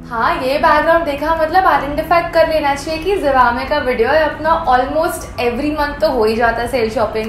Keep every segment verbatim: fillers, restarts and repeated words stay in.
हाँ, ये बैकग्राउंड देखा मतलब आइडेंटिफाई कर लेना चाहिए कि ज़िवामे का वीडियो है। अपना ऑलमोस्ट एवरी मंथ तो हो ही जाता है sale shopping.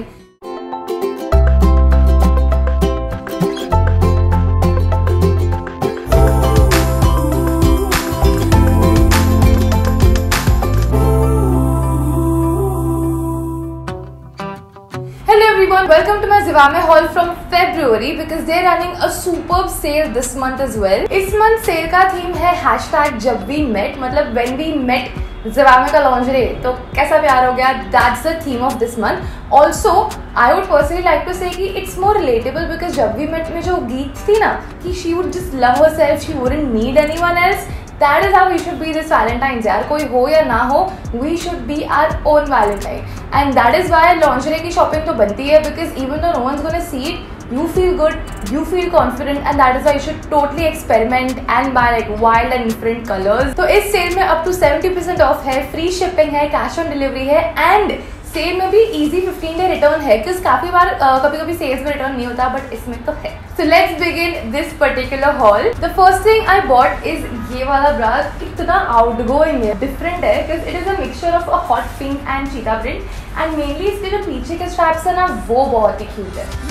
Welcome to my Zivame haul from February because they're running a superb sale this month as well. इस month sale का theme है hashtag जब we met, मतलब when we met Zivame का lingerie। तो कैसा प्यार हो गया? That's the theme of this month. Also, I would personally like to say कि it's more relatable because जब we met में जो गीत थी ना कि she would just love herself, she wouldn't need anyone else. That is how we should be this Valentine's यार, कोई हो या ना हो, we should be our own Valentine. And that is why lingerie की shopping तो बनती है because even though no one's gonna see it, you feel good, you feel confident, and that is why you should totally experiment and buy like wild and different colors. तो इस cell में up to seventy percent off है, free shipping है, cash on delivery है, and sale में भी easy fifteen day return है because काफी बार uh, कभी कभी सेल्स में रिटर्न नहीं होता बट इसमें तो है। So let's begin this particular haul. The first thing I bought is ये वाला ब्रा। इतना outgoing है, different है because it is a mixture of a hot pink and cheetah print and mainly इसके जो पीछे के straps है ना वो बहुत ही cute है।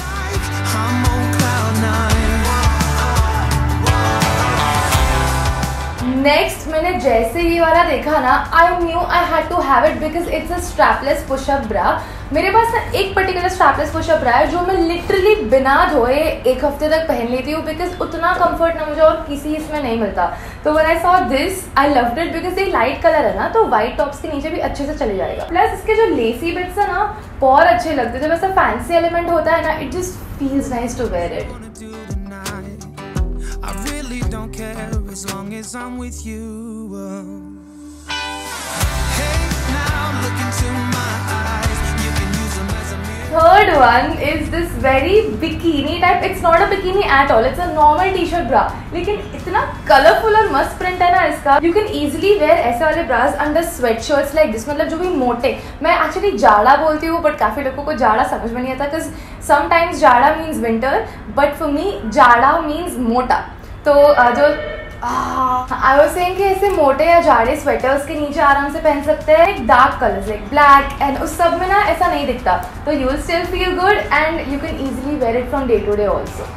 नेक्स्ट मैंने जैसे ये वाला देखा ना I knew I had to have it because it's a strapless push up bra. मेरे पास ना एक पर्टिकुलर स्ट्रैपलेस पुशअप ब्रा है जो मैं लिटरली बिना धोए एक हफ्ते तक पहन लेती हूँ बिकॉज उतना कंफर्ट ना मुझे और किसी इसमें नहीं मिलता। तो when I saw this I loved it because ये लाइट कलर है ना तो व्हाइट टॉप्स के नीचे भी अच्छे से चले जाएगा। प्लस इसके जो लेसी बिट्स है ना बहुत अच्छे लगते हैं। जब ऐसा फैंसी एलिमेंट होता है ना it just feels nice to wear it. As long as I'm with you. Hey, now look into my eyes. You can use them as a mirror. Third one is this very bikini type. It's not a bikini at all. It's a normal t-shirt bra. लेकिन इतना colorful और मस्त print है ना इसका. You can easily wear ऐसे वाले bras under sweatshirts like this. मतलब जो भी मोटे. मैं actually जाड़ा बोलती हूँ but काफी लोगों को जाड़ा समझ में नहीं आता because sometimes जाड़ा means winter but for me जाड़ा means मोटा. तो जो आई वाज सेइंग कि ऐसे मोटे या जाड़े स्वेटर्स के नीचे आराम से पहन सकते हैं एक dark colours like black and उस सब में ना ऐसा नहीं दिखता तो you will still feel good and you can easily wear it from day to day also.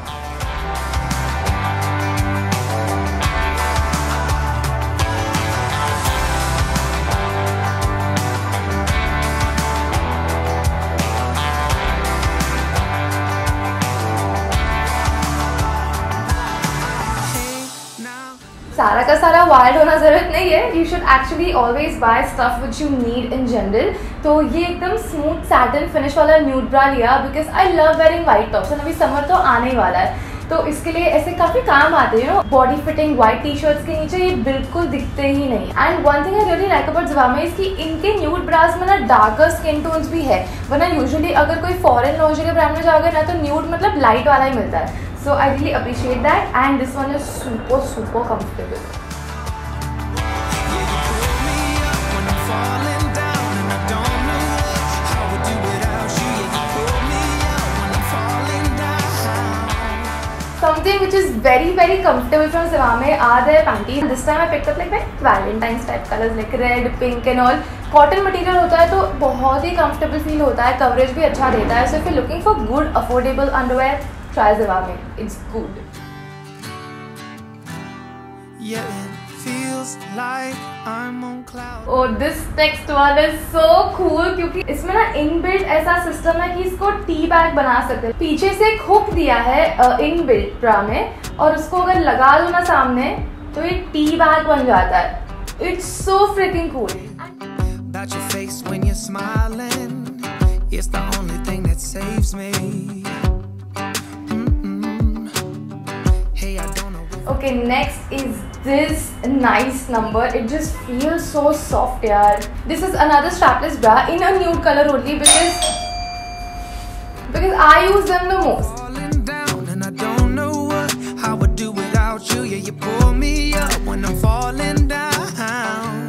सारा का सारा वाइल्ड होना जरूरत नहीं है। You should actually always buy stuff which you need in general. तो ये एकदम स्मूथ सैटिन फिनिश वाला न्यूड ब्रा लिया because I love wearing white tops and अभी समर तो आने ही वाला है तो इसके लिए ऐसे काफी काम आते हैं। Body fitting white T shirts के नीचे ये बिल्कुल दिखते ही नहीं। And one thing I really like about Zivame is कि इनके न्यूड ब्रास में ना डार्कर स्किन टोन्स भी है वरना यूजुअली अगर कोई फॉरेन लॉन्जरी ब्रांड में जाओगे ना तो न्यूड मतलब लाइट वाला ही मिलता है। So I really appreciate that and this one is super super comfortable. Something which is very very comfortable from Zivame are their panties. This time I picked up like my Valentine's type colors like red, pink and all. Cotton material होता है तो बहुत ही comfortable feel होता है, coverage भी अच्छा देता है. So if you're looking for good affordable underwear, try Zivame. It's good. Yeah, it feels like I'm on cloud. Oh, this next one is so cool क्योंकि इसमें ना इनबिल्ट ऐसा सिस्टम है कि इसको टी बैग बना सकते हैं। पीछे से एक हुक दिया है इनबिल्ट ब्रा में और उसको अगर लगा दो ना सामने तो ये टी बैग बन जाता है। It's so freaking cool. About your face when you're smiling, it's the only thing that saves me. Okay, next is this nice number. It just feels so soft, yaar. This is another strapless bra in a nude color only because because I use them the most. Falling down and I don't know what I would do without you. Yeah, you pull me up when I'm falling down.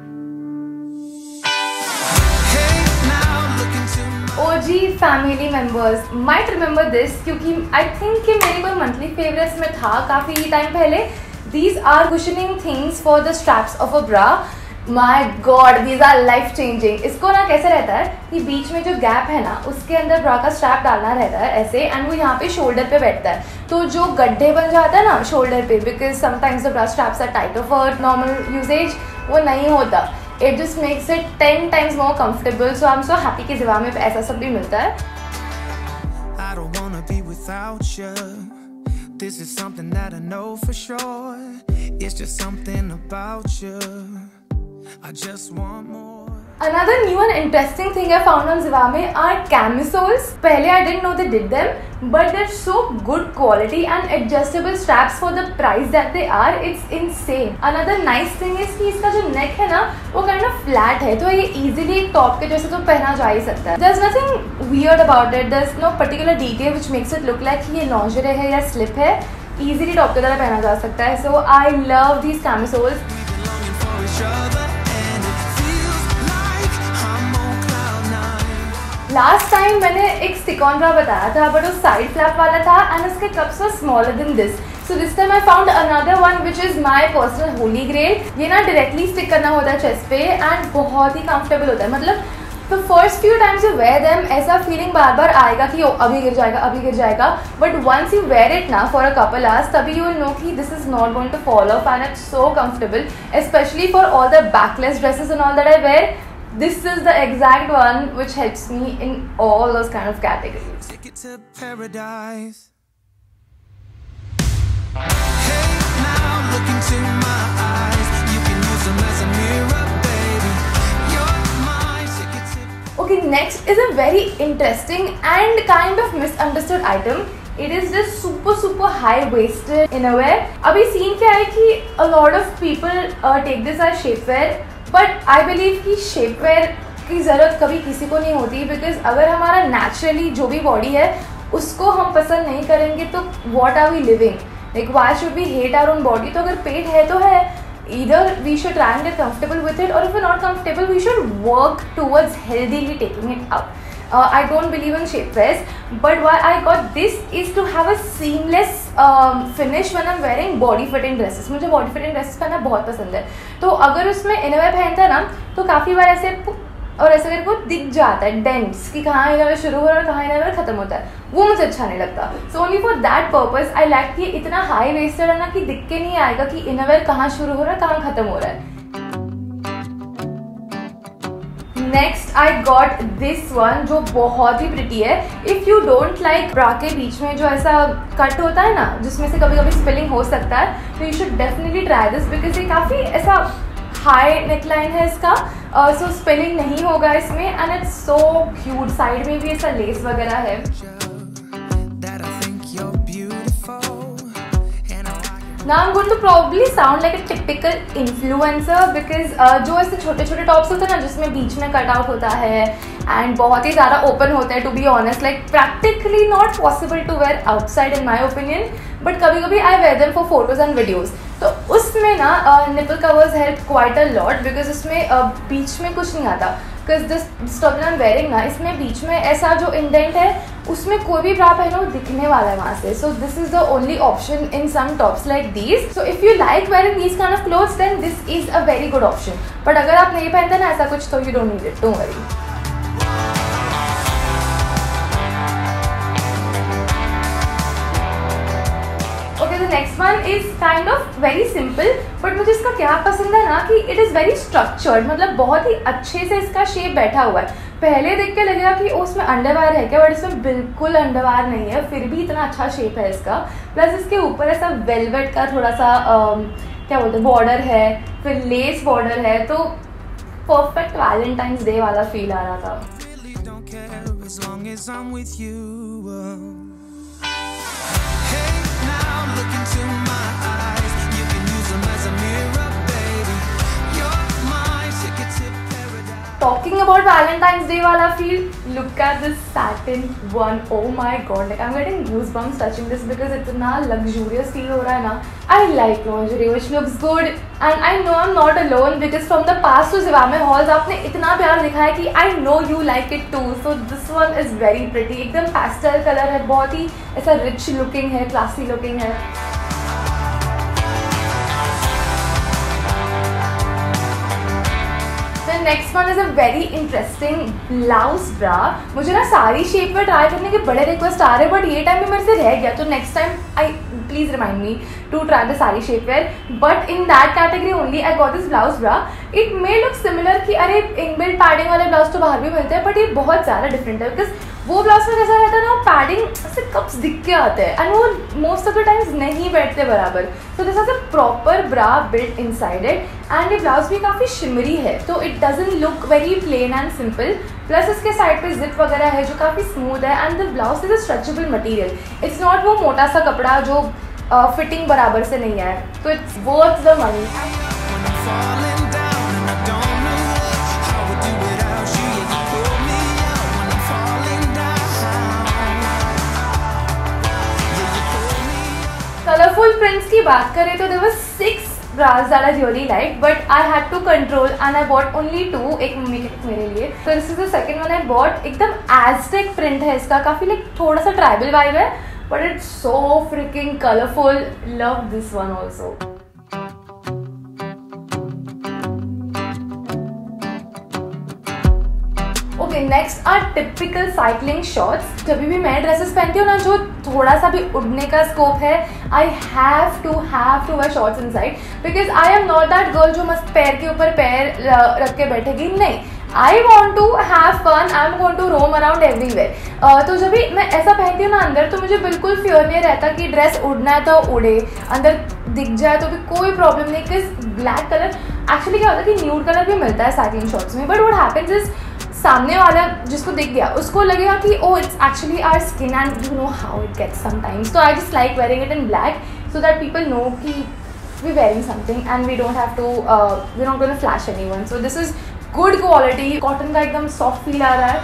Hey, now look into my O G family members might remember this क्योंकि I think कि मेरी कोई monthly favorites में था काफी time पहले। These are cushioning things for the straps of a bra. My God, these are life changing. इसको ना कैसे रहता है कि बीच में जो गैप है ना उसके अंदर ब्रा का स्ट्रैप डालना रहता है ऐसे, एंड वो यहाँ पे शोल्डर पे बैठता है, तो जो गड्ढे बन जाता है ना शोल्डर पे, because sometimes the bra straps are tighter for normal usage, वो नहीं होता. It just makes it ten times more comfortable. So I am so happy कि ज़िवामे पे ऐसा सब भी मिलता है. I don't wanna be without you. This is something that I know for sure. It's just something about you. I just want more. Another new and interesting thing I found on Zivame are camisoles. पहले I didn't know they did them, but they're so good quality and adjustable straps for the price that they are. It's insane. Another nice thing is कि इसका जो neck है ना वो kind of flat है, तो ये easily एक top के जैसे तो पहना जा ही सकता है. There's nothing weird about it. There's no particular detail which makes it look like कि ये lingerie है या slip है. Easily top की तरह पहना जा सकता है. So I love these camisoles. Last time मैंने एक स्टिक ऑन ब्रा बताया था, बट वो साइड फ्लैप वाला था एंड उसके cups were smaller than this. So this time I found another one which is my personal holy grail. ये ना डायरेक्टली स्टिक करना होता है चेस्ट पे एंड बहुत ही कंफर्टेबल होता है. मतलब the first few times you wear them ऐसा फीलिंग बार बार आएगा कि ओ अभी गिर जाएगा अभी गिर जाएगा, but once you wear it ना फॉर अ कपल आवर्स तभी यू विल नो कि this is not going to fall off and it's so comfortable, especially for all the backless dresses and all that I wear. This is the exact one which helps me in all those kind of categories. Ticket to paradise. Hey, now look into my eyes. You can use them as a mirror, baby. You're my ticket to. Okay, next is a very interesting and kind of misunderstood item. It is this super super high waisted innerwear. अभी scene क्या है कि a lot of people uh, take this as shapewear. But I believe कि shapewear की ज़रूरत कभी किसी को नहीं होती, बिकॉज अगर हमारा नेचुरली जो भी बॉडी है उसको हम पसंद नहीं करेंगे तो what are we living, like why should we hate our own body. तो अगर पेट है तो है, either we should try and get comfortable with it, और if you not comfortable we should work towards healthily taking it up. Uh, I don't believe in shapewears, but why I got this is to have a seamless um, finish when I'm wearing body fitting dresses. मुझे body fitting dresses पहनना बहुत पसंद है, तो अगर उसमें innerwear पहनता है ना तो काफ़ी बार ऐसे और ऐसे करके वो दिख जाता है डेंट्स कि कहाँ इनरवेयर शुरू हो रहा है और कहाँ इनरवेयर खत्म होता है, वो मुझे अच्छा नहीं लगता. So only for that purpose I like कि इतना हाई वेस्टेड है ना कि दिख के नहीं आएगा कि इनरवेयर कहाँ शुरू हो रहा है कहाँ खत्म हो रहा है. Next I got this one जो बहुत ही प्रिटी है. If you don't like bra के बीच में जो ऐसा कट होता है ना जिसमें से कभी कभी स्पिलिंग हो सकता है, तो you should definitely try this, because ये काफ़ी ऐसा हाई नेकलाइन है इसका, सो uh, स्पिलिंग so नहीं होगा इसमें and it's so cute. Side में भी ऐसा लेस वगैरह है. Now I'm going to probably sound like a typical influencer because uh, जो ऐसे छोटे छोटे टॉप्स होते हैं ना जिसमें बीच में कट आउट होता है एंड बहुत ही ज़्यादा ओपन होता है, to be honest like practically not possible to wear outside in my opinion, but कभी कभी I wear them for photos and videos. तो उसमें ना nipple covers help quite a lot because उसमें uh, बीच में कुछ नहीं आता. Because this top I am wearing ना इसमें बीच में ऐसा जो इंडेंट है उसमें कोई भी ब्रा पहनो दिखने वाला है वहाँ से. So this is the only option in some tops like these. So if you like wearing these kind of clothes then this is a very good option, but अगर आप नहीं पहनते ना ऐसा कुछ तो you don't need it, don't worry. Next one is kind of very simple, but मुझे इसका क्या पसंद है ना कि इट इज़ वेरी स्ट्रक्चर्ड, मतलब बहुत ही अच्छे से इसका शेप बैठा हुआ है. पहले देख के लगेगा कि उसमें अंडरवायर है क्या, बट इसमें बिल्कुल अंडरवायर नहीं है, फिर भी इतना अच्छा शेप है इसका. प्लस इसके ऊपर ऐसा वेलवेट का थोड़ा सा um, क्या बोलते हैं बॉर्डर है, फिर लेस बॉर्डर है, तो परफेक्ट वैलेंटाइंस डे वाला फील आ रहा था. Look into my eyes. You can use them as a mirror, baby. You're my ticket to paradise. Talking about Valentine's Day wala feel, look at this satin one. Oh my god, like I'm getting goosebumps touching this because itna luxurious feel ho raha hai na. I like lingerie which looks good and I know I'm not alone because from the past to Zivame hauls आपने इतना प्यार दिखाया कि I know you like it too. So this one is very pretty. एकदम pastel color है, बहुत ही ऐसा rich looking है, classy looking है. Next one is a very interesting blouse bra. मुझे ना सारी शेप में ट्राई करने के बड़े रिक्वेस्ट आ रहे हैं, बट ये टाइम में मेरे से रह गया, तो next time I please remind me to try the sari shapewear. But in that category only I got this blouse bra. It may look similar कि अरे इनबिल्ट पैडिंग वाले ब्लाउज तो बाहर भी मिलते हैं, बट ये बहुत ज़्यादा डिफरेंट है. बिकॉज वो ब्लाउज में जैसा रहता है ना, पैडिंग से कप्स दिख के आते हैं एंड वो मोस्ट ऑफ द टाइम्स नहीं बैठते बराबर. So this is a proper bra built inside it and ये ब्लाउज भी काफ़ी शिमरी है, तो it doesn't look very plain and simple. Plus इसके साइड पे जिप वगैरह है जो काफ़ी स्मूथ है and the blouse is a stretchable material. It's not वो मोटा सा कपड़ा जो फिटिंग uh, बराबर से नहीं है, तो it's worth the money. Colourful prints की बात करें तो there were six bras that I really like, but I had to control and I bought only two. एक मम्मी के मेरे लिए, तो this is the second one I bought. एकदम एज़टेक प्रिंट है इसका, काफ़ी लाइक थोड़ा सा ट्राइबल वाइब है, but it's so freaking colorful. Love this one also. Okay, next are typical cycling shorts. जब भी मैं ड्रेसेस पहनती हूँ ना जो थोड़ा सा भी उड़ने का स्कोप है, I have to have to wear shorts inside because I am not that girl जो मस्त पैर के ऊपर पैर रख के बैठेगी. नहीं, I want to have fun. I'm going to roam around everywhere. uh, तो जब भी मैं ऐसा पहनती हूँ ना अंदर, तो मुझे बिल्कुल फियर नहीं रहता कि ड्रेस उड़ना है तो उड़े, अंदर दिख जाए तो भी कोई प्रॉब्लम नहीं. बिकॉज ब्लैक कलर एक्चुअली क्या होता है कि न्यूड कलर भी मिलता है साइक्लिंग शॉर्ट्स में, बट व्हाट हैपेंस इज सामने वाला जिसको दिख गया उसको लगेगा कि oh it's actually our skin and you know how it gets sometimes. तो I just like wearing it in black so that people know कि we wearing something and we don't have to we not gonna flash anyone. So this is good quality. Cotton का एकदम soft feel आ रहा है.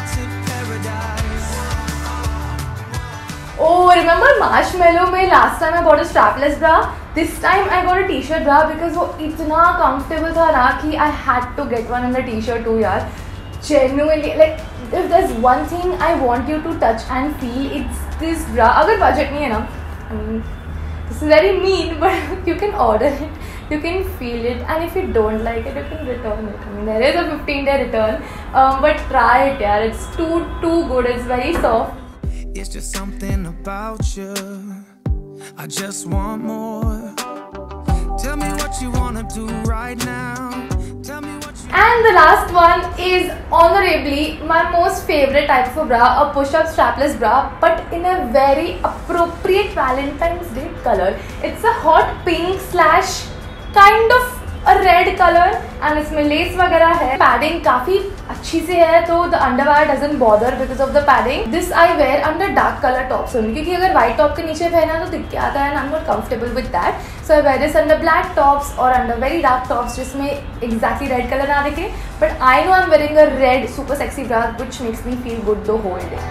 ओह, remember marshmallow में last time I bought a strapless bra. This time I got a T shirt bra because वो इतना comfortable था ना कि I had to get one in the T shirt too. यार genuinely, like if there's one thing I want you to touch and feel, it's this bra. अगर budget नहीं है ना, I mean this is very mean, but you can order it, you can feel it, and if you don't like it, you can return it. I mean there is a fifteen day return, um, but try it, yeah. It's too too good. It's very soft. It's just something about you. I just want more. Tell me what you wanna do right now. Tell me what. And the last one is honorably my most favorite type of bra, a push-up strapless bra, but in a very appropriate Valentine's Day color. It's a hot pink slash kind of a red color and इसमें lace वगैरह है. Padding काफ़ी अच्छी से है, तो the underwear doesn't bother because of the padding. This I wear under dark color tops only, क्योंकि अगर white top के नीचे पहना तो दिख के आता है and I'm not comfortable with that. So I wear this under black tops or under very dark tops जिसमें exactly red color ना दिखे. But I know I'm wearing a red super sexy bra which makes me feel good the whole day.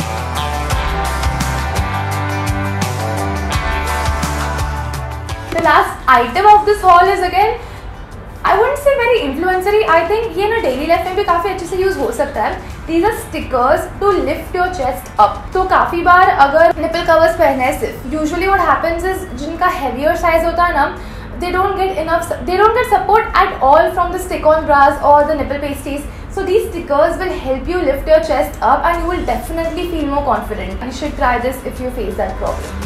The last item of this haul is again, I wouldn't say very influencery. I think ये ना daily life में भी काफ़ी अच्छे से use हो सकता है. These are stickers to lift your chest up. तो काफ़ी बार अगर निपल कवर्स पहने हैं सिर्फ, usually what happens is जिनका heavier size होता है ना, they don't get enough, they don't get support at all from the stick-on bras or the nipple pasties. So these stickers will help you lift your chest up and you will definitely feel more confident. You should try this if you face that problem.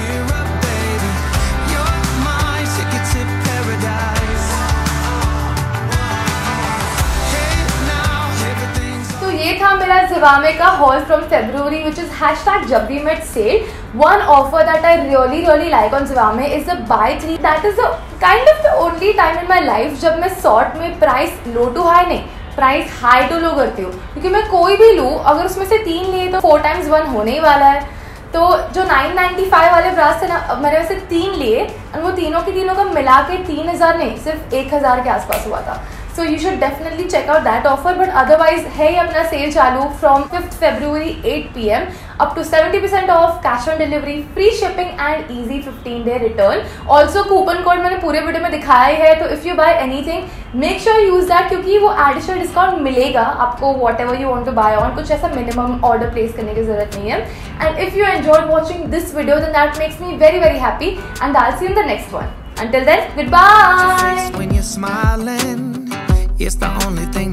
ये था मेरा Zivame का haul from February, which is hashtag जब भी मेट sale. One offer that I really really like on Zivame is the buy three. That is the kind of the only time in my life जब मैं sort में price low to high नहीं, price high to low करती हूँ. क्योंकि मैं कोई भी लूँ, अगर उसमें से तीन लिए तो four times one होने ही वाला है. तो जो nine ninety-five वाले ब्रास थे ना, मैंने वैसे तीन लिए और वो तीनों की तीनों का मिला के तीन हज़ार नहीं, सिर्फ एक हज़ार के आसपास हुआ था. So you should definitely check out that offer. But otherwise है ही अपना सेल चालू from fifth February eight p m up to seventy percent off, cash on delivery, free shipping and easy fifteen day return. Also coupon code मैंने पूरे video में दिखाया है, तो if you buy anything make sure you use that क्योंकि वो additional discount मिलेगा आपको whatever you want to buy on. कुछ ऐसा minimum order place करने की जरूरत नहीं है. And if you enjoyed watching this video then that makes me very very happy and I'll see you in the next one. Until then, goodbye. When you're smiling, it's the only thing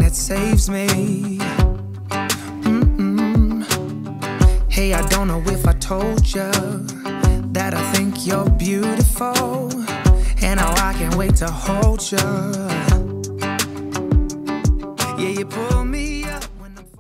leaves me. Mm-mm. Hey, I don't know if I told you that I think you're beautiful, and how I can't wait to hold you. Yeah, you put